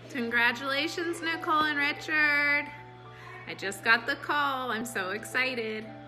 Congratulations, Nicole and Richard. I just got the call. I'm so excited.